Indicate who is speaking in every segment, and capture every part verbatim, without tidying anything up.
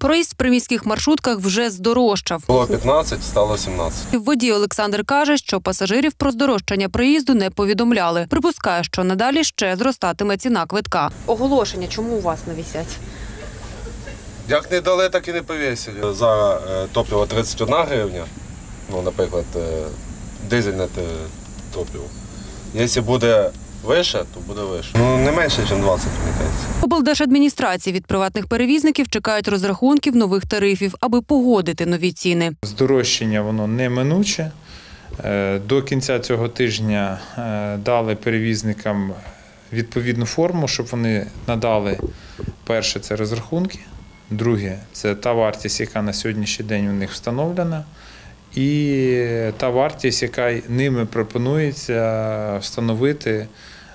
Speaker 1: Проїзд в приміських маршрутках вже здорожчав.
Speaker 2: Було п'ятнадцять, стало сімнадцять.
Speaker 1: Водій Олександр каже, що пасажирів про здорожчання проїзду не повідомляли. Припускає, що надалі ще зростатиме ціна квитка. Оголошення чому у вас не висять?
Speaker 2: Як не дали, так і не повісили. Зараз топливо тридцять одна гривня, ну, наприклад, дизельне топливо. Якщо буде вище, то буде вище. Ну, не менше, ніж двадцять, мені кажеться.
Speaker 1: Облдержадміністрації від приватних перевізників чекають розрахунків нових тарифів, аби погодити нові ціни.
Speaker 3: Здорожчання воно неминуче. До кінця цього тижня дали перевізникам відповідну форму, щоб вони надали, перше, це розрахунки, друге, це та вартість, яка на сьогоднішній день у них встановлена, і та вартість, яка ними пропонується встановити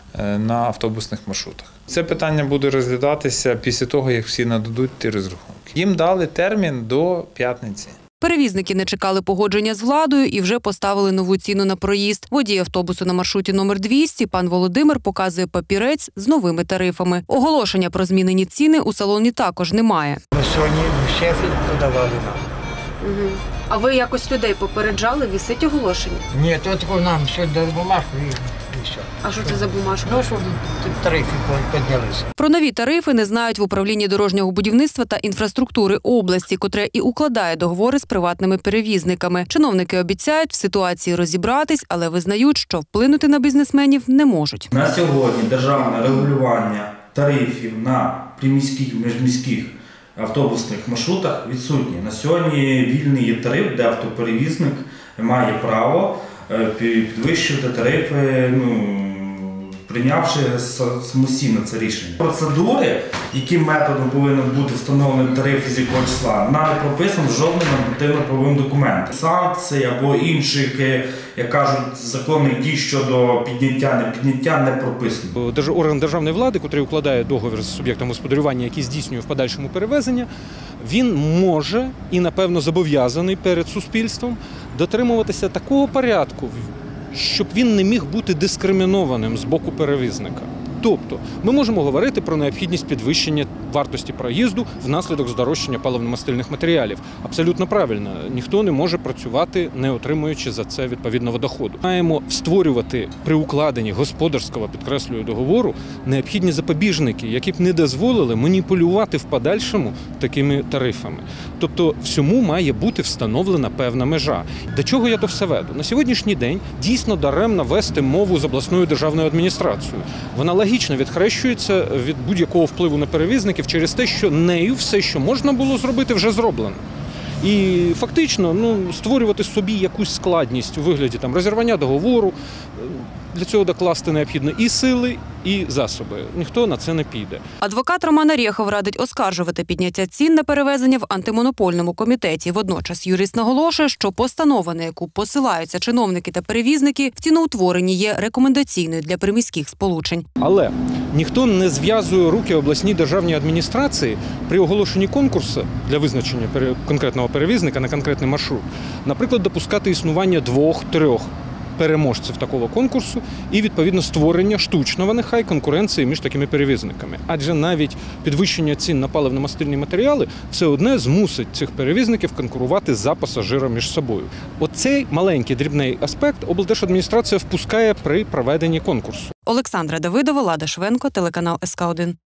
Speaker 3: на автобусних маршрутах. Це питання буде розглядатися після того, як всі нададуть ті розрахунки. Їм дали термін до п'ятниці.
Speaker 1: Перевізники не чекали погодження з владою і вже поставили нову ціну на проїзд. Водій автобусу на маршруті номер двісті, пан Володимир, показує папірець з новими тарифами. Оголошення про змінені ціни у салоні також немає.
Speaker 4: Сьогодні шефи подавали нам.
Speaker 1: Угу. А ви якось людей попереджали, висить оголошення?
Speaker 4: Ні, то тако нам сьогодні дали бумажку і, і все.
Speaker 1: А що це за бумажка?
Speaker 4: Ну, щоб тарифи піднялися.
Speaker 1: Про нові тарифи не знають в управлінні дорожнього будівництва та інфраструктури області, котре і укладає договори з приватними перевізниками. Чиновники обіцяють в ситуації розібратись, але визнають, що вплинути на бізнесменів не можуть.
Speaker 5: На сьогодні державне регулювання тарифів на приміських, міжміських автобусних маршрутах відсутні. На сьогодні вільний є тариф, де автоперевізник має право підвищувати тарифи, ну, прийнявши самостійно це рішення. Процедури, яким методом повинен бути встановлений тариф із якого числа, вона не прописана жодним нормативно-правовим документом. Санкції або інших, як кажуть, законних дій щодо підняття, не підняття не прописано.
Speaker 6: Орган державної влади, який укладає договір з суб'єктом господарювання, який здійснює в подальшому перевезення, він може і, напевно, зобов'язаний перед суспільством дотримуватися такого порядку, щоб він не міг бути дискримінованим з боку перевізника. Тобто ми можемо говорити про необхідність підвищення вартості проїзду внаслідок здорожчання паливно-мастильних матеріалів. Абсолютно правильно. Ніхто не може працювати, не отримуючи за це відповідного доходу. Маємо створювати при укладенні господарського, підкреслюю, договору необхідні запобіжники, які б не дозволили маніпулювати в подальшому такими тарифами. Тобто всьому має бути встановлена певна межа. До чого я то все веду? На сьогоднішній день дійсно даремно вести мову з обласною державною адміністрацією. Вона логічно відхрещується від будь-якого впливу на перевізників через те, що нею все, що можна було зробити, вже зроблено. І фактично ну, створювати собі якусь складність у вигляді там, розірвання договору, для цього докласти необхідно і сили, і засоби. Ніхто на це не піде.
Speaker 1: Адвокат Роман Орєхов радить оскаржувати підняття цін на перевезення в антимонопольному комітеті. Водночас юрист наголошує, що постанова, на яку посилаються чиновники та перевізники, в ціноутворенні є рекомендаційною для приміських сполучень.
Speaker 6: Але ніхто не зв'язує руки обласній державній адміністрації при оголошенні конкурсу для визначення конкретного перевізника на конкретний маршрут. Наприклад, допускати існування двох-трьох переможців такого конкурсу і, відповідно, створення штучного, нехай, конкуренції між такими перевізниками. Адже навіть підвищення цін на паливно-мастильні матеріали все одне змусить цих перевізників конкурувати за пасажиром між собою. Оцей маленький дрібний аспект облдержадміністрація впускає при проведенні конкурсу.
Speaker 1: Олександра Давидова, Лада Швенко, телеканал ес ка один.